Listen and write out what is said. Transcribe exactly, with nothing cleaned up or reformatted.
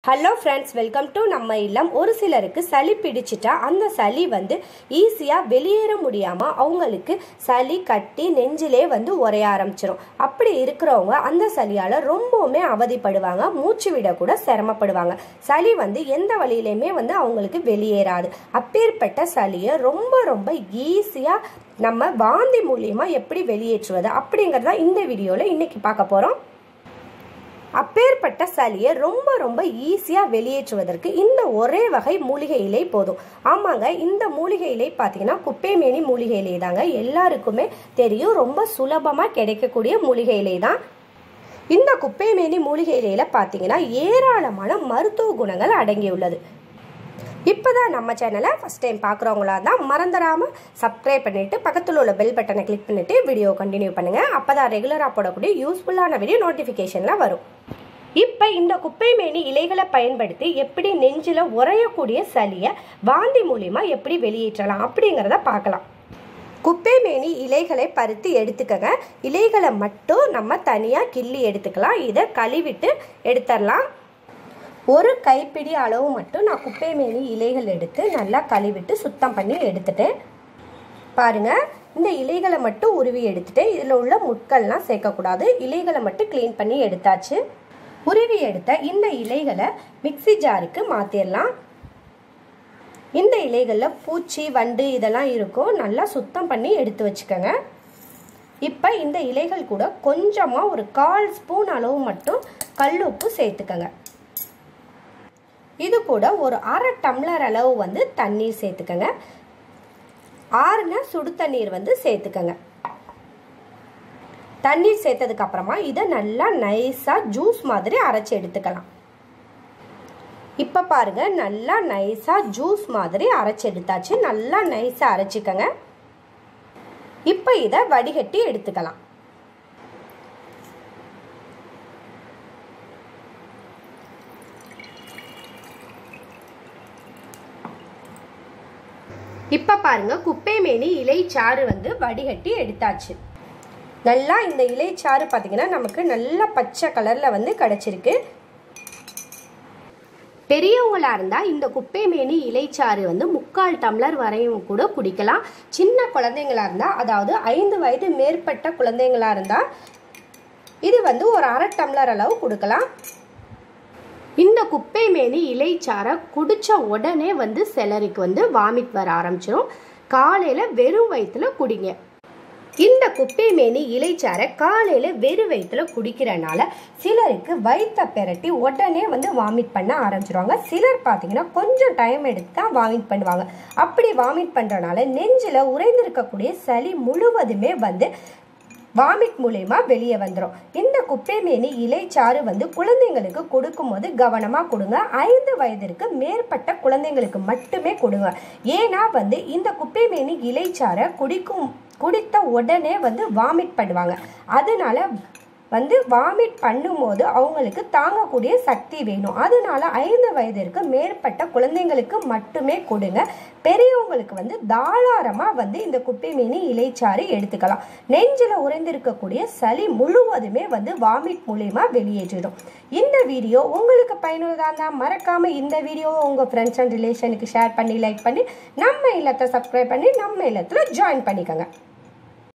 Hello friends, welcome to நம்ம இல்லம். ஒரு சிலருக்கு சளி பிடிச்சிட்டா அந்த சளி வந்து ஈஸியாக வெளியேற முடியாமல் அவங்களுக்கு சளி கட்டி நெஞ்சிலே வந்து உரைய ஆரம்பிச்சிடும். அப்படி இருக்கிறவங்க அந்த சளியால் ரொம்பவுமே அவதிப்படுவாங்க, மூச்சு விட கூட சிரமப்படுவாங்க. சளி வந்து எந்த வழியிலையுமே வந்து அவங்களுக்கு வெளியேறாது. அப்பேற்பட்ட சளியை ரொம்ப ரொம்ப ஈஸியாக நம்ம வாந்தி மூலியமாக எப்படி வெளியேற்றுவது அப்படிங்கிறத இந்த வீடியோவில் இன்னைக்கு பார்க்க போகிறோம். அப்பேற்பட்ட சளியை ரொம்ப ரொம்ப ஈஸியாக வெளியேற்றுவதற்கு இந்த ஒரே வகை மூலிகை இலை போதும். ஆமாங்க, இந்த மூலிகை இலை பார்த்தீங்கன்னா குப்பைமேனி மூலிகை இலை தாங்க. எல்லாருக்குமே தெரியும், ரொம்ப சுலபமாக கிடைக்கக்கூடிய மூலிகை இலை தான். இந்த குப்பைமேனி மூலிகை இலையில பார்த்தீங்கன்னா ஏராளமான மருத்துவ குணங்கள் அடங்கியுள்ளது. இப்போதான் நம்ம சேனலை ஃபஸ்ட் டைம் பார்க்குறவங்களா தான் மறந்துடாமல் சப்ஸ்கிரைப் பண்ணிவிட்டு பக்கத்தில் உள்ள பெல் பட்டனை கிளிக் பண்ணிவிட்டு வீடியோ கண்டினியூ பண்ணுங்கள். அப்போ தான் ரெகுலராக போடக்கூடிய யூஸ்ஃபுல்லான வீடியோ நோட்டிஃபிகேஷனில் வரும். இப்போ இந்த குப்பைமேனி இலைகளை பயன்படுத்தி எப்படி நெஞ்சில் உறையக்கூடிய சளியை வாந்தி மூலிமா எப்படி வெளியேற்றலாம் அப்படிங்கிறத பார்க்கலாம். குப்பைமேனி இலைகளை பருத்தி எடுத்துக்கங்க. இலைகளை மட்டும் நம்ம தனியாக கிள்ளி எடுத்துக்கலாம். இதை கழுவிட்டு எடுத்துடலாம். ஒரு கைப்பிடி அளவு மட்டும் நான் குப்பைமேனி இலைகள் எடுத்து நல்லா கழுவிட்டு சுத்தம் பண்ணி எடுத்துட்டேன். பாருங்கள், இந்த இலைகளை மட்டும் உருவி எடுத்துட்டு இதில் உள்ள முட்கள்லாம் சேர்க்கக்கூடாது. இலைகளை மட்டும் க்ளீன் பண்ணி எடுத்தாச்சு. உருவி எடுத்த இந்த இலைகளை மிக்சி ஜாருக்கு மாற்றிடலாம். இந்த இலைகளில் பூச்சி வண்டு இதெல்லாம் இருக்கும், நல்லா சுத்தம் பண்ணி எடுத்து வச்சுக்கோங்க. இப்போ இந்த இலைகள் கூட கொஞ்சமாக ஒரு கால் ஸ்பூன் அளவு மட்டும் கல் உப்பு சேர்த்துக்கங்க. இது கூட ஒரு அரை டம்ளர் அளவு வந்து தண்ணீர் சேர்த்துக்கங்க. ஆறுன சுடு தண்ணீர் வந்து சேர்த்துக்கங்க. தண்ணீர் சேர்த்ததுக்கு அப்புறமா இதை நல்லா நைஸா ஜூஸ் மாதிரி அரைச்சி எடுத்துக்கலாம். இப்ப பாருங்க, நல்லா நைஸா ஜூஸ் மாதிரி அரைச்சி எடுத்தாச்சு. நல்லா நைஸா அரைச்சிக்கங்க. இப்ப இதை வடிகட்டி எடுத்துக்கலாம். இப்ப பாருங்க, குப்பைமேனி இலைச்சாறு வந்து வடிகட்டி எடுத்தாச்சு. நல்லா இந்த இலைச்சாறு பார்த்தீங்கன்னா நமக்கு நல்ல பச்சை கலர்ல வந்து கிடைச்சிருக்கு. பெரியவங்களா இருந்தா இந்த குப்பைமேனி இலைச்சாறு வந்து முக்கால் டம்ளர் வரையும் கூட குடிக்கலாம். சின்ன குழந்தைங்களா இருந்தா, அதாவது ஐந்து வயது மேற்பட்ட குழந்தைங்களா இருந்தா இது வந்து ஒரு அரை டம்ளர் அளவு கொடுக்கலாம். இந்த குப்பைமேனி இலைச்சாரை குடிச்ச உடனே வந்து சிலருக்கு வந்து வாமிட் வர ஆரம்பிச்சிடும். காலையில வெறும் வயிற்றுல குடிங்க. இந்த குப்பைமேனி இலைச்சாரை காலையில வெறும் வயிற்றுல குடிக்கிறனால சிலருக்கு வயிற்ற பெரட்டி உடனே வந்து வாமிட் பண்ண ஆரம்பிச்சிருவாங்க. சிலர் பார்த்தீங்கன்னா கொஞ்சம் டைம் எடுத்து தான் வாமிட் பண்ணுவாங்க. அப்படி வாமிட் பண்றனால நெஞ்சில் உறைந்திருக்கக்கூடிய சளி முழுவதுமே வந்து வாமிட் மூலமா வெளியே வந்துடும். இந்த குப்பைமேனி இலைச்சாறு வந்து குழந்தைங்களுக்கு கொடுக்கும் போது கவனமா கொடுங்க. ஐந்து வயதிற்கு மேற்பட்ட குழந்தைங்களுக்கு மட்டுமே கொடுங்க. ஏன்னா வந்து இந்த குப்பைமேனி இலைச்சாறை குடிக்கும் குடித்த உடனே வந்து வாமிட் பண்ணுவாங்க. அதனால வந்து வாமிட் பண்ணும்போது அவங்களுக்கு தாங்கக்கூடிய சக்தி வேணும். அதனால ஐந்து வயதிற்கு மேற்பட்ட குழந்தைங்களுக்கு மட்டுமே கொடுங்க. பெரியவங்களுக்கு வந்து தாராளமா வந்து இந்த குப்பைமேனி இலைச்சாறு எடுத்துக்கலாம். நெஞ்சில உறைந்திருக்கக்கூடிய சளி முழுவதுமே வந்து வாமிட் மூலியமா வெளியேற்றிடும். இந்த வீடியோ உங்களுக்கு பயனுள்ளதா இருந்தா மறக்காம இந்த வீடியோவை உங்க ஃப்ரெண்ட்ஸ் அண்ட் ரிலேஷனுக்கு ஷேர் பண்ணி லைக் பண்ணி நம்ம இல்லத்தை சப்ஸ்கிரைப் பண்ணி நம்ம இல்லத்துல ஜாயின் பண்ணிக்கோங்க.